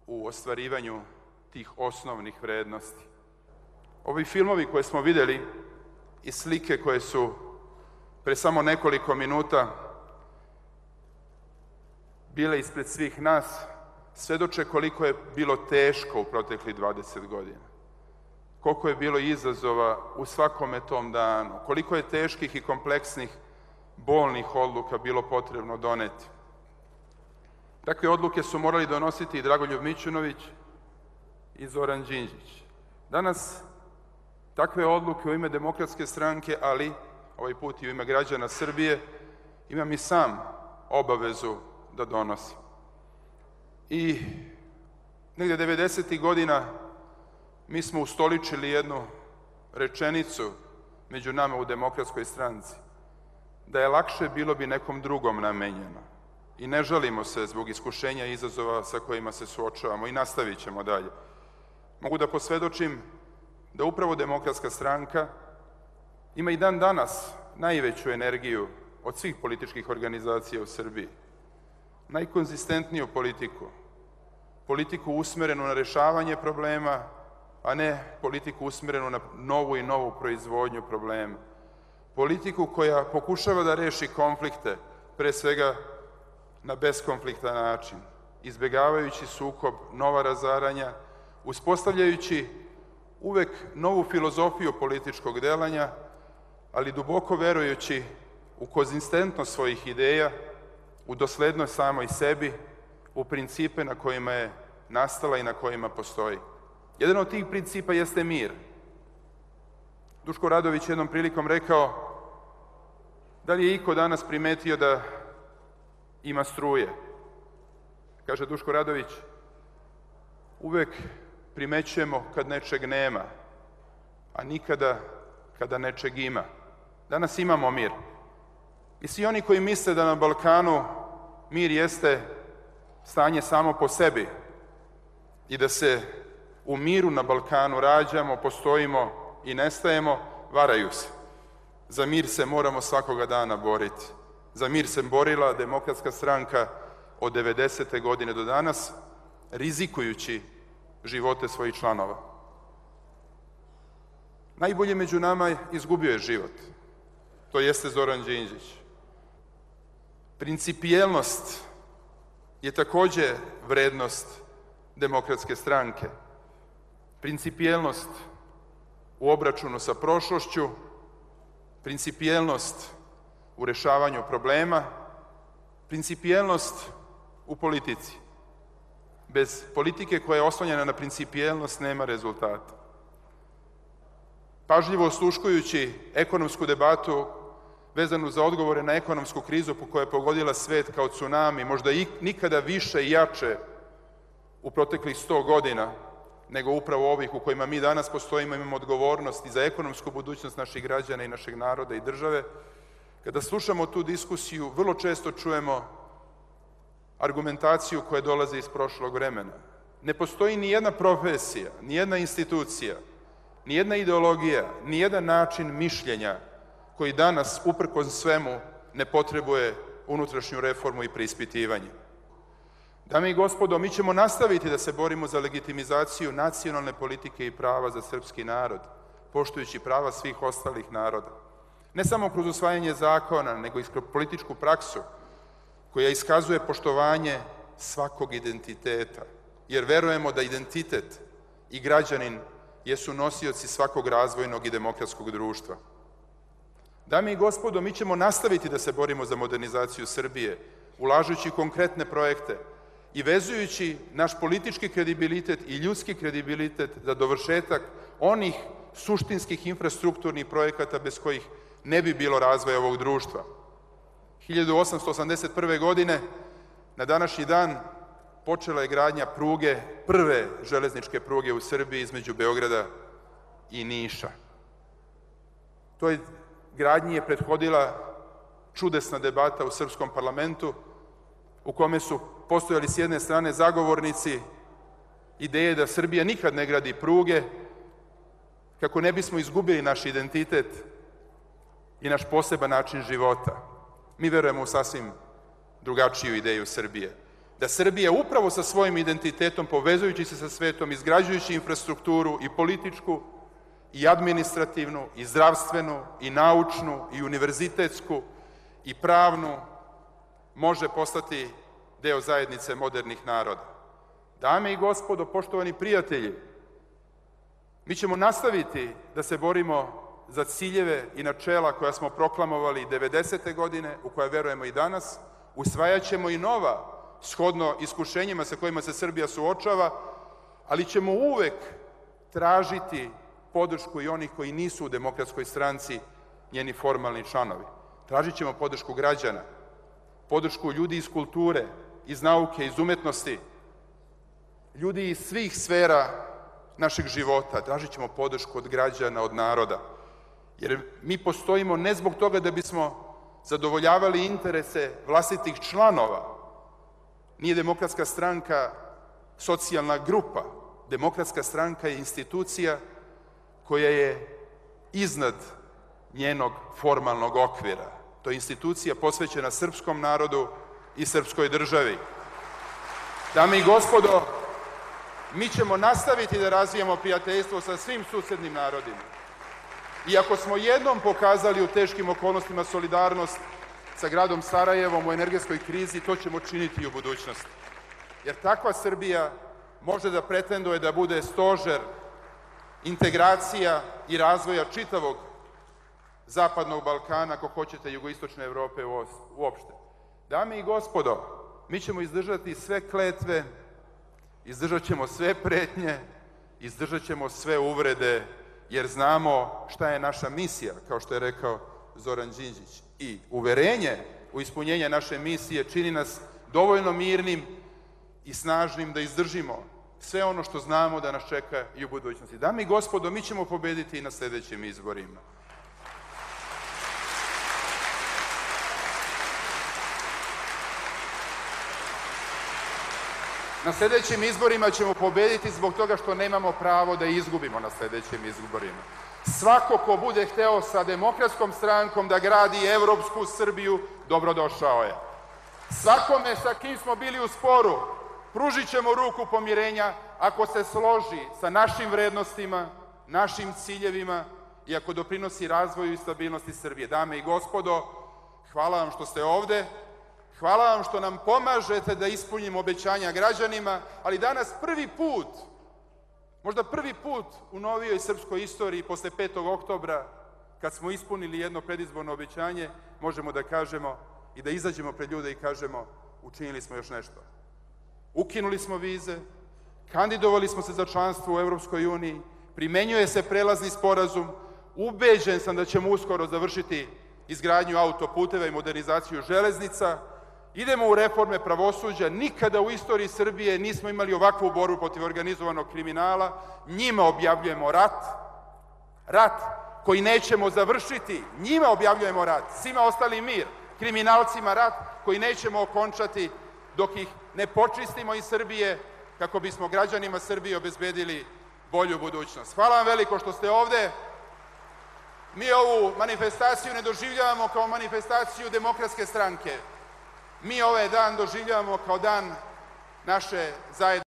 u ostvarivanju tih osnovnih vrednosti. Ovi filmovi koje smo vidjeli i slike koje su pre samo nekoliko minuta bile ispred svih nas, svedoče koliko je bilo teško u proteklih 20 godina. Koliko je bilo izazova u svakome tom danu, koliko je teških i kompleksnih, bolnih odluka bilo potrebno doneti. Takve odluke su morali donositi i Dragoljub Mićunović i Zoran Đinđić. Danas takve odluke u ime Demokratske stranke, ali ovaj put i u ime građana Srbije, imam i sam obavezu da donosim. I negdje 90. godina mi smo ustoličili jednu rečenicu među nama u Demokratskoj stranci. Da je lakše, bilo bi nekom drugom namenjeno. I ne žalimo se zbog iskušenja i izazova sa kojima se suočavamo i nastavit ćemo dalje. Mogu da posvedočim da upravo Demokratska stranka ima i dan danas najveću energiju od svih političkih organizacija u Srbiji. Najkonzistentniju politiku. Politiku usmerenu na rešavanje problema, a ne politiku usmerenu na novu i novu proizvodnju problema. Politiku koja pokušava da reši konflikte, pre svega na beskonfliktan način, izbegavajući sukob, nova razaranja, uspostavljajući uvek novu filozofiju političkog delanja, ali duboko verujući u konzistentnost svojih ideja, u doslednost samoj sebi, u principe na kojima je nastala i na kojima postoji. Jedan od tih principa jeste mir. Duško Radović jednom prilikom rekao: da li je iko danas primetio da ima struje? Kaže Duško Radović: uvek primećujemo kad nečeg nema, a nikada kada nečeg ima. Danas imamo mir. I svi oni koji misle da na Balkanu mir jeste stanje samo po sebi i da se u miru na Balkanu rađamo, postojimo i nestajemo, varaju se. Za mir se moramo svakoga dana boriti. Za mir se borila Demokratska stranka od 90. godine do danas, rizikujući živote svojih članova. Najbolji među nama izgubio je život. To jeste Zoran Đinđić. Principijelnost je takođe vrednost Demokratske stranke. Principijelnost u obračunu sa prošlošću, principijelnost u rešavanju problema, principijelnost u politici. Bez politike koja je oslonjena na principijelnost nema rezultata. Pažljivo osluškujući ekonomsku debatu vezanu za odgovore na ekonomsku krizu koja je pogodila svet kao tsunami, možda nikada više i jače u proteklih 100 godina, nego upravo ovih u kojima mi danas postojimo, imamo odgovornost i za ekonomsku budućnost naših građana i našeg naroda i države. Kada slušamo tu diskusiju, vrlo često čujemo argumentaciju koja dolazi iz prošlog vremena. Ne postoji ni jedna profesija, ni jedna institucija, ni jedna ideologija, ni jedan način mišljenja koji danas, uprkos svemu, ne potrebuje unutrašnju reformu i preispitivanje. Dame i gospodo, mi ćemo nastaviti da se borimo za legitimizaciju nacionalne politike i prava za srpski narod, poštujući prava svih ostalih naroda. Ne samo kroz usvajanje zakona, nego i kroz političku praksu koja iskazuje poštovanje svakog identiteta, jer verujemo da identitet i građanin jesu nosioci svakog razvojnog i demokratskog društva. Dame i gospodo, mi ćemo nastaviti da se borimo za modernizaciju Srbije, ulažući konkretne projekte i vezujući naš politički kredibilitet i ljudski kredibilitet za dovršetak onih suštinskih infrastrukturnih projekata bez kojih ne bi bilo razvoja ovog društva. 1881. godine, na današnji dan, počela je gradnja pruge, prve železničke pruge u Srbiji između Beograda i Niša. Toj gradnji je prethodila čudesna debata u srpskom parlamentu, u kome su postojali s jedne strane zagovornici ideje da Srbija nikad ne gradi pruge, kako ne bismo izgubili naš identitet i naš poseban način života. Mi verujemo u sasvim drugačiju ideju Srbije. da Srbija upravo sa svojim identitetom, povezujući se sa svetom, izgrađujući infrastrukturu i političku, i administrativnu, i zdravstvenu, i naučnu, i univerzitetsku, i pravnu, može postati deo zajednice modernih naroda. Dame i gospodo, poštovani prijatelji, mi ćemo nastaviti da se borimo za ciljeve i načela koja smo proklamovali 90. godine, u koje verujemo i danas, usvajaćemo i nova, shodno iskušenjima sa kojima se Srbija suočava, ali ćemo uvek tražiti podršku i onih koji nisu u Demokratskoj stranci njeni formalni članovi. Tražit ćemo podršku građana, podršku ljudi iz kulture, iz nauke, iz umetnosti, ljudi iz svih sfera našeg života. Tražit ćemo podršku od građana, od naroda. Jer mi postojimo ne zbog toga da bismo zadovoljavali interese vlastitih članova. Nije Demokratska stranka socijalna grupa. Demokratska stranka je institucija koja je iznad njenog formalnog okvira. To je institucija posvećena srpskom narodu i srpskoj državi. Dame i gospodo, mi ćemo nastaviti da razvijamo prijateljstvo sa svim susednim narodima. I ako smo jednom pokazali u teškim okolnostima solidarnost sa gradom Sarajevom u energetskoj krizi, to ćemo činiti i u budućnosti. Jer takva Srbija može da pretenduje da bude stožer integracija i razvoja čitavog Zapadnog Balkana, ako hoćete jugoistočne Evrope uopšte. Dame i gospodo, mi ćemo izdržati sve kletve, izdržat ćemo sve pretnje, izdržat ćemo sve uvrede, jer znamo šta je naša misija, kao što je rekao Zoran Đinđić. I uverenje u ispunjenje naše misije čini nas dovoljno mirnim i snažnim da izdržimo sve ono što znamo da nas čeka i u budućnosti. Dame i gospodo, mi ćemo pobediti i na sledećim izborima. Na sledećim izborima ćemo pobediti zbog toga što nemamo pravo da izgubimo na sledećim izborima. Svako ko bude hteo sa Demokratskom strankom da gradi evropsku Srbiju, dobrodošao je. Svakome sa kim smo bili u sporu, pružit ćemo ruku pomirenja ako se složi sa našim vrednostima, našim ciljevima i ako doprinosi razvoju i stabilnosti Srbije. Dame i gospodo, hvala vam što ste ovde, hvala vam što nam pomažete da ispunimo obećanja građanima, ali danas prvi put, možda prvi put u novijoj srpskoj istoriji posle 5. oktobra, kad smo ispunili jedno predizborno obećanje, možemo da kažemo i da izađemo pred ljude i kažemo učinili smo još nešto. Ukinuli smo vize, kandidovali smo se za članstvo u Evropskoj uniji, primenjuje se prelazni sporazum, ubeđen sam da ćemo uskoro završiti izgradnju autoputeva i modernizaciju železnica, idemo u reforme pravosuđa, nikada u istoriji Srbije nismo imali ovakvu borbu protiv organizovanog kriminala, njima objavljujemo rat, rat koji nećemo završiti, njima objavljujemo rat, svima ostali mir, kriminalcima rat koji nećemo okončati dok ih ne počistimo iz Srbije kako bismo građanima Srbije obezbedili bolju budućnost. Hvala vam veliko što ste ovde. Mi ovu manifestaciju ne doživljavamo kao manifestaciju Demokratske stranke. Mi ovaj dan doživljavamo kao dan naše zajednice.